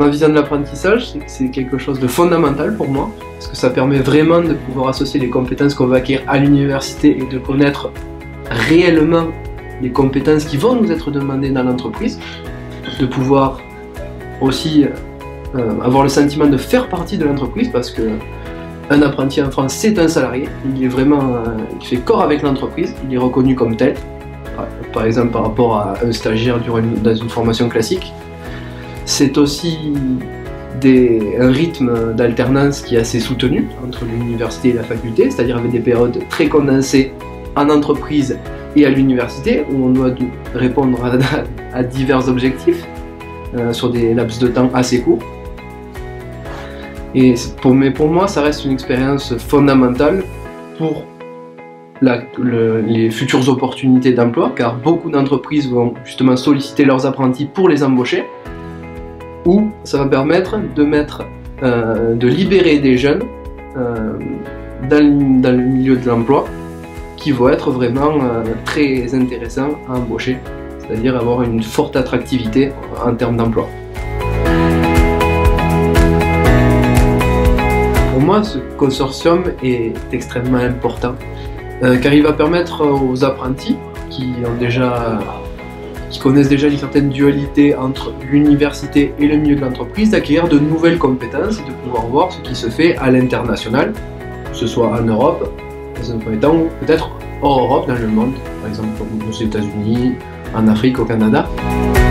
ma vision de l'apprentissage, c'est que c'est quelque chose de fondamental pour moi, parce que ça permet vraiment de pouvoir associer les compétences qu'on va acquérir à l'université et de connaître réellement les compétences qui vont nous être demandées dans l'entreprise, de pouvoir aussi avoir le sentiment de faire partie de l'entreprise, parce que un apprenti en France, c'est un salarié, il est vraiment, il fait corps avec l'entreprise, il est reconnu comme tel, par exemple par rapport à un stagiaire dans une formation classique. C'est aussi un rythme d'alternance qui est assez soutenu entre l'université et la faculté, c'est-à-dire avec des périodes très condensées en entreprise et à l'université, où on doit répondre à divers objectifs sur des laps de temps assez courts. Mais pour moi, ça reste une expérience fondamentale pour les futures opportunités d'emploi, car beaucoup d'entreprises vont justement solliciter leurs apprentis pour les embaucher, ou ça va permettre de libérer des jeunes dans le milieu de l'emploi qui vont être vraiment très intéressants à embaucher, c'est-à-dire avoir une forte attractivité en termes d'emploi. Pour moi, ce consortium est extrêmement important car il va permettre aux apprentis qui connaissent déjà une certaine dualité entre l'université et le milieu de l'entreprise d'acquérir de nouvelles compétences et de pouvoir voir ce qui se fait à l'international, que ce soit en Europe, dans un premier temps, ou peut-être hors Europe, dans le monde, par exemple aux États-Unis, en Afrique, au Canada.